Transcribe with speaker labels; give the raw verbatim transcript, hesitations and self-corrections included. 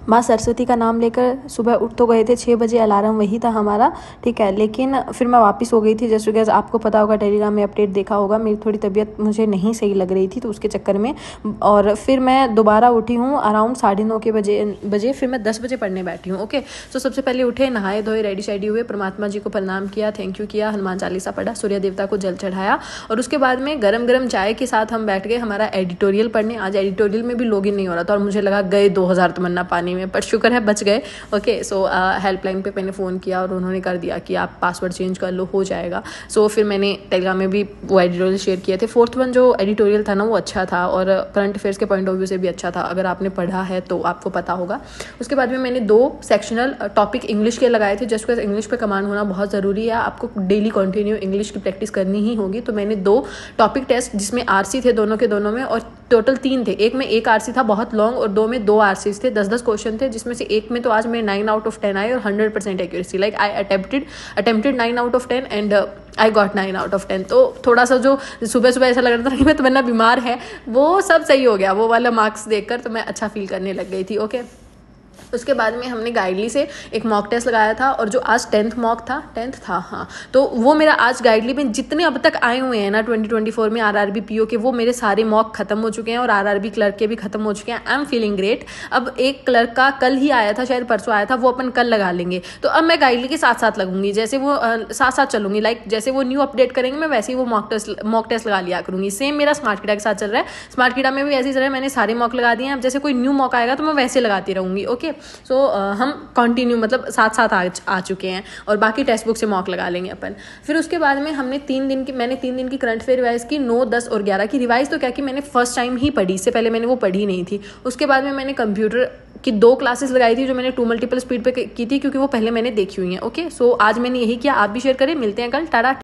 Speaker 1: माँ सरस्वती का नाम लेकर सुबह उठ तो गए थे, छः बजे अलार्म वही था हमारा, ठीक है। लेकिन फिर मैं वापस हो गई थी, जैसे कि आपको पता होगा, टेलीग्राम में अपडेट देखा होगा, मेरी थोड़ी तबीयत मुझे नहीं सही लग रही थी तो उसके चक्कर में। और फिर मैं दोबारा उठी हूँ अराउंड साढ़े नौ के बजे बजे फिर मैं दस बजे पढ़ने बैठी हूँ। ओके, तो सबसे पहले उठे, नहाए धोए, रेडी शेडी हुए, परमात्मा जी को प्रणाम किया, थैंक यू किया, हनुमान चालीसा पढ़ा, सूर्य देवता को जल चढ़ाया, और उसके बाद में गरम गरम चाय के साथ हम बैठ गए हमारा एडिटोरियल पढ़ने। आज एडिटोरियल में भी लॉगिन नहीं हो रहा था और मुझे लगा गए दो हज़ार तमन्ना पानी में, पर शुक्र है बच गए। ओके, सो हेल्पलाइन पे मैंने फ़ोन किया और उन्होंने कर दिया कि आप पासवर्ड चेंज कर लो, हो जाएगा। सो so, फिर मैंने टेलीग्राम में भी वो एडिटोरियल शेयर किए थे। फोर्थ वन जो एडिटोरियल था ना वो अच्छा था और करंट अफेयर्स के पॉइंट ऑफ व्यू से भी अच्छा था, अगर आपने पढ़ा है तो आपको पता होगा। उसके बाद में मैंने दो सेक्शनल टॉपिक इंग्लिश के लगाए थे, जस्ट बिकॉज इंग्लिश पे कमांड होना बहुत ज़रूरी है, आपको डेली कंटिन्यू इंग्लिश की प्रैक्टिस करनी ही होगी। तो मैंने दो टॉपिक टेस्ट जिसमें आरसी थे दोनों के दोनों में, और टोटल तीन थे, एक में एक आरसी था बहुत लॉन्ग और दो में दो आरसीज थे, दस दस क्वेश्चन थे, जिसमें से एक में तो आज मेरे नाइन आउट ऑफ टेन आए और hundred percent accuracy, like I attempted attempted nine out of ten and I got nine out of ten. तो थोड़ा सा जो सुबह सुबह ऐसा लग रहा था कि मैं तो वरना बीमार है, वो सब सही हो गया, वो वाला मार्क्स देखकर तो मैं अच्छा फील करने लग गई थी। ओके, उसके बाद में हमने गाइडली से एक मॉक टेस्ट लगाया था, और जो आज टेंथ मॉक था, टेंथ था हाँ, तो वो मेरा आज गाइडली में जितने अब तक आए हुए हैं ना ट्वेंटी ट्वेंटी फोर में आरआरबी पीओ के, वो मेरे सारे मॉक खत्म हो चुके हैं और आरआरबी क्लर्क के भी खत्म हो चुके हैं। I am feeling great. अब एक क्लर्क का कल ही आया था, शायद परसों आया था, वो अपन कल लगा लेंगे। तो अब मैं गाइडली के साथ साथ लगूंगी, जैसे वो आ, साथ साथ चलूंगी, लाइक जैसे वो न्यू अपडेट करेंगे मैं वैसे ही वो मॉक टेस्ट मॉक टेस्ट लगा लिया करूंगी। सेम मेरा स्मार्ट कीड़ा के साथ चल रहा है, स्मार्ट कीड़ा में भी ऐसे ही चल रहा है, मैंने सारे मॉक लगा दिए हैं। अब जैसे कोई न्यू मॉक आएगा तो मैं वैसे लगाती रहूंगी। ओके, सो हम कंटिन्यू मतलब साथ साथ आ, आ चुके हैं, और बाकी टेक्स्ट बुक से मॉक लगा लेंगे अपन। फिर उसके बाद में हमने तीन दिन की मैंने तीन दिन की करंट अफेयर रिवाइज की, नौ दस और ग्यारह की रिवाइज तो क्या कि मैंने फर्स्ट टाइम ही पढ़ी, इससे पहले मैंने वो पढ़ी नहीं थी। उसके बाद में मैंने कंप्यूटर की दो क्लासेस लगाई थी जो मैंने टू मल्टीपल स्पीड पे की थी, क्योंकि वो पहले मैंने देखी हुई हैं। ओके, सो आज मैंने यही किया, आप भी शेयर करें, मिलते हैं कल, टाटा।